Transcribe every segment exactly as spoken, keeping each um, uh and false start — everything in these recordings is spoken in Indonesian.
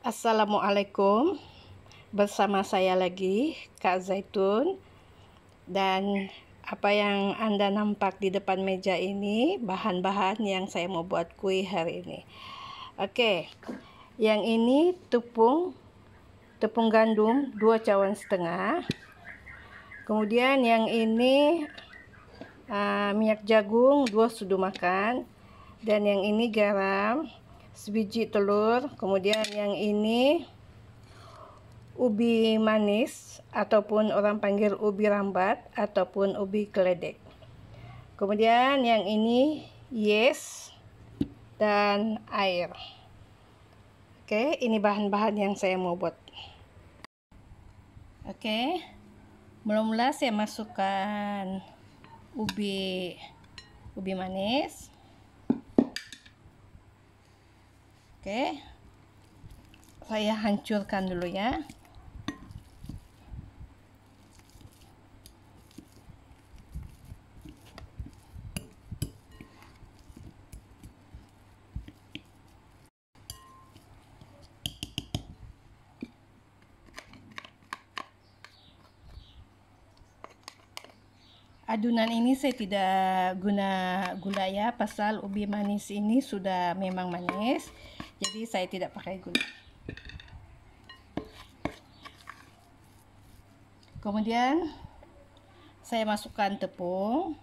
Assalamualaikum, bersama saya lagi Kak Zaitun, dan apa yang Anda nampak di depan meja ini bahan-bahan yang saya mau buat kue hari ini. Oke, yang ini tepung tepung gandum dua cawan setengah. Kemudian yang ini uh, minyak jagung dua sudu makan, dan yang ini garam, sebiji telur. Kemudian yang ini ubi manis ataupun orang panggil ubi rambat ataupun ubi geledek. Kemudian yang ini yes dan air. Oke, ini bahan-bahan yang saya mau buat. Oke, mula-mula saya masukkan ubi ubi manis. Oke, saya hancurkan dulu ya. Adunan ini saya tidak guna gula ya, pasal ubi manis ini sudah memang manis, jadi saya tidak pakai gula. Kemudian saya masukkan tepung.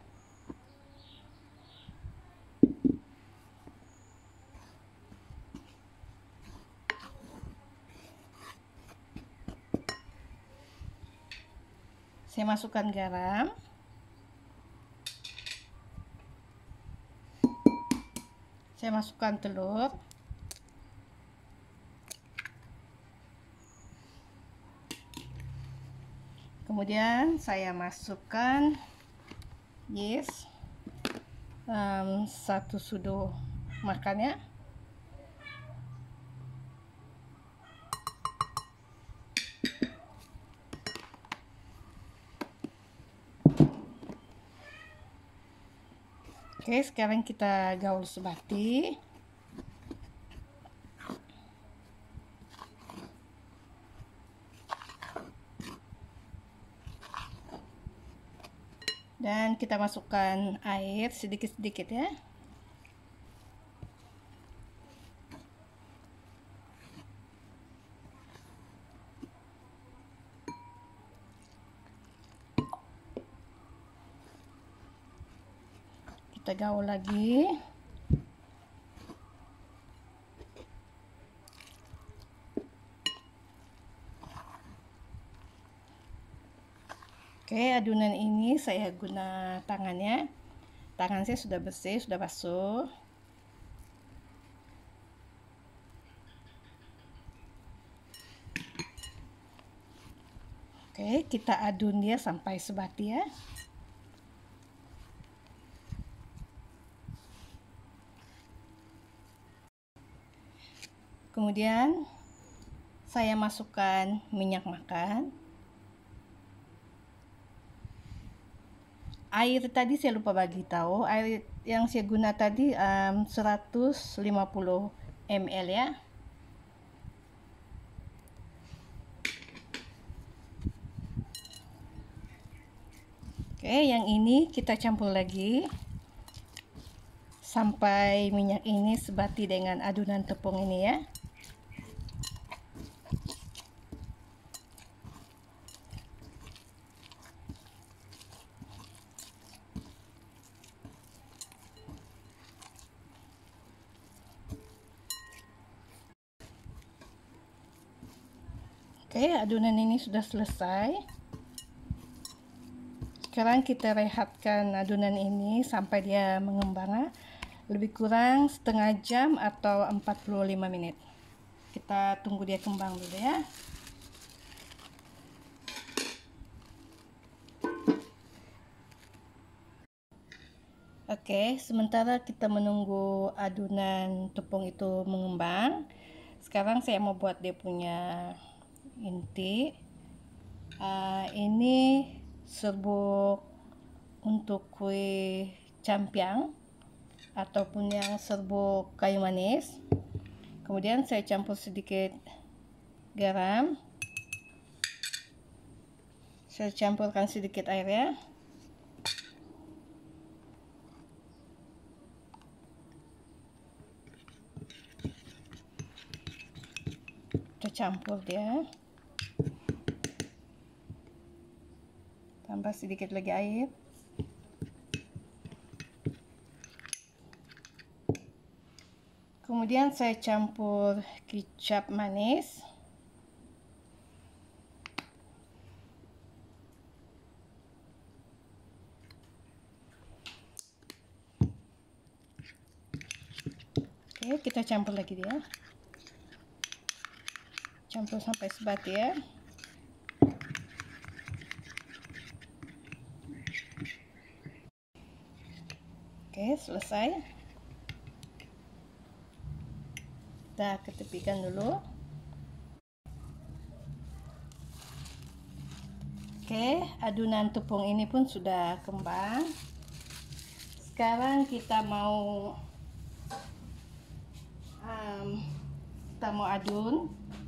Saya masukkan garam. Saya masukkan telur. Kemudian saya masukkan yeast um, satu sudu makan ya. Oke, sekarang kita gaul sebati. Dan kita masukkan air sedikit-sedikit ya. Kita gaul lagi. Oke, adunan ini saya guna tangannya. Tangan saya sudah bersih, sudah basuh. Oke, kita adun dia sampai sebati ya. Kemudian saya masukkan minyak makan. Air tadi saya lupa bagi tahu, air yang saya guna tadi um, seratus lima puluh mililiter ya. Oke, yang ini kita campur lagi sampai minyak ini sebati dengan adunan tepung ini ya. Oke, adunan ini sudah selesai. Sekarang kita rehatkan adunan ini sampai dia mengembang, lebih kurang setengah jam atau empat puluh lima menit. Kita tunggu dia kembang dulu ya. Oke, sementara kita menunggu adunan tepung itu mengembang, sekarang saya mau buat dia punya inti. Uh, ini serbuk untuk kue campiang ataupun yang serbuk kayu manis. Kemudian saya campur sedikit garam. Saya campurkan sedikit air ya. Kita campur dia. Tambah sedikit lagi air. Kemudian saya campur kecap manis. Oke, kita campur lagi dia. Campur sampai sebati ya. Oke, selesai. Kita ketepikan dulu. Oke, adonan tepung ini pun sudah kembang. Sekarang kita mau um, kita mau adun.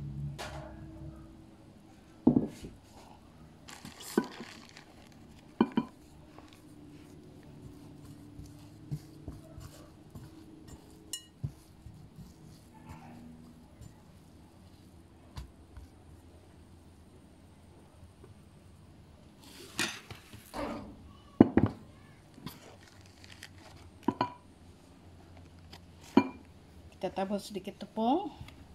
Kita tabur sedikit tepung.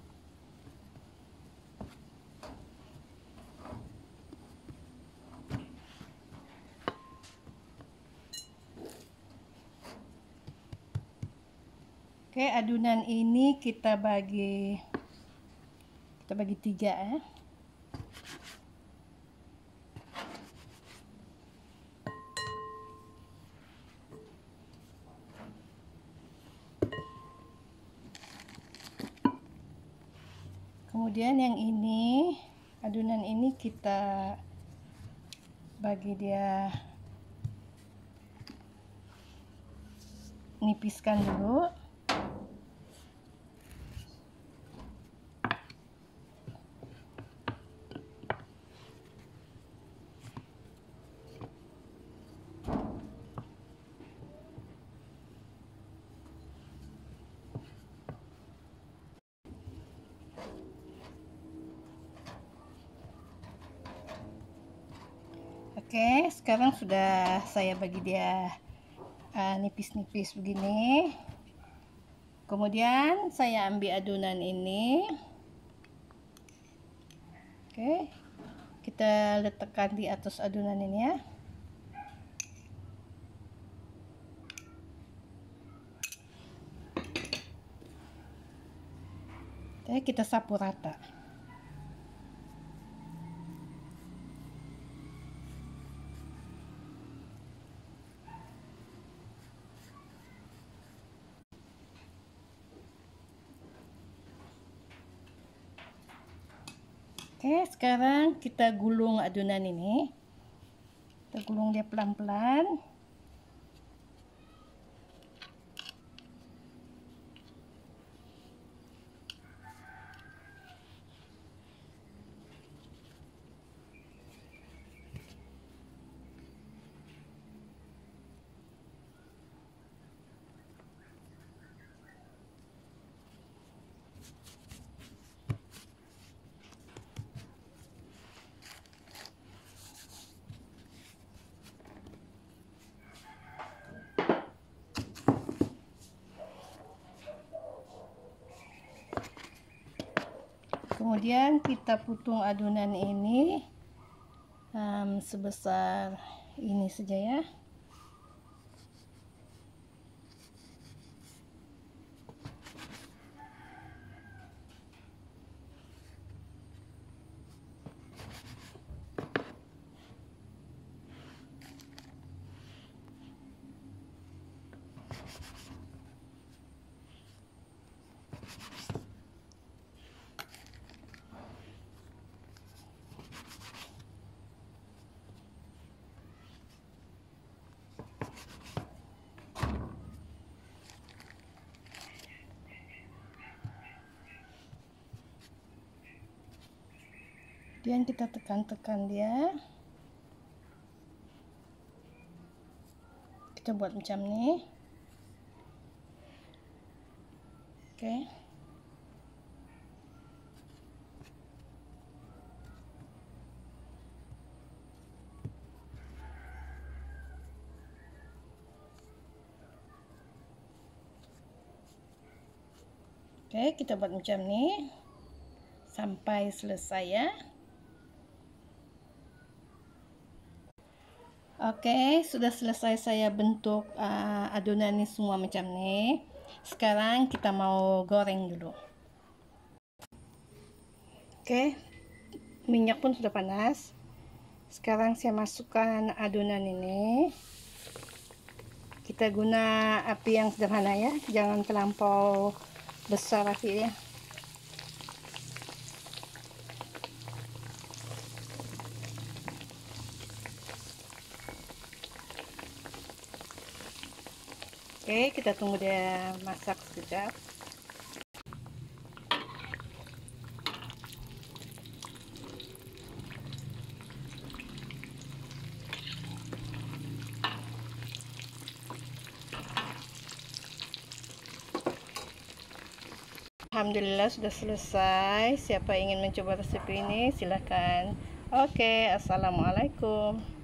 Oke, adonan ini kita bagi kita bagi tiga ya. Kemudian yang ini, adonan ini kita bagi dia nipiskan dulu. Oke, sekarang sudah saya bagi dia nipis-nipis uh, begini. Kemudian saya ambil adonan ini. Oke, kita letakkan di atas adonan ini ya. Oke, kita sapu rata. Oke, sekarang kita gulung adonan ini. Kita gulung dia pelan-pelan. Kemudian kita potong adonan ini um, sebesar ini saja ya. Kemudian kita tekan-tekan dia. Kita buat macam ni. Oke. Oke, kita buat macam ni sampai selesai ya. Oke, sudah selesai saya bentuk uh, adonan ini semua macam ni. Sekarang kita mau goreng dulu. Oke, minyak pun sudah panas. Sekarang saya masukkan adonan ini. Kita guna api yang sederhana ya, jangan terlampau besar apinya. Oke, kita tunggu dia masak sekejap. Alhamdulillah sudah selesai. Siapa ingin mencoba resep ini silahkan. Oke, assalamualaikum.